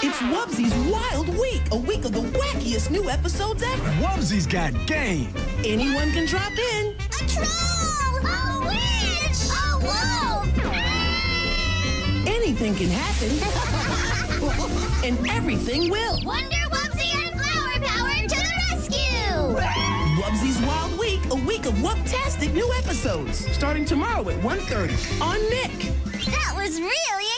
It's Wubbzy's Wild Week, a week of the wackiest new episodes ever. Wubbzy's got game. Anyone can drop in. A troll! A witch! A wolf! Anything can happen. And everything will. Wonder Wubbzy and Flower Power to the rescue! Wubbzy's Wild Week, a week of Wubbtastic new episodes. Starting tomorrow at 1:30 on Nick. That was really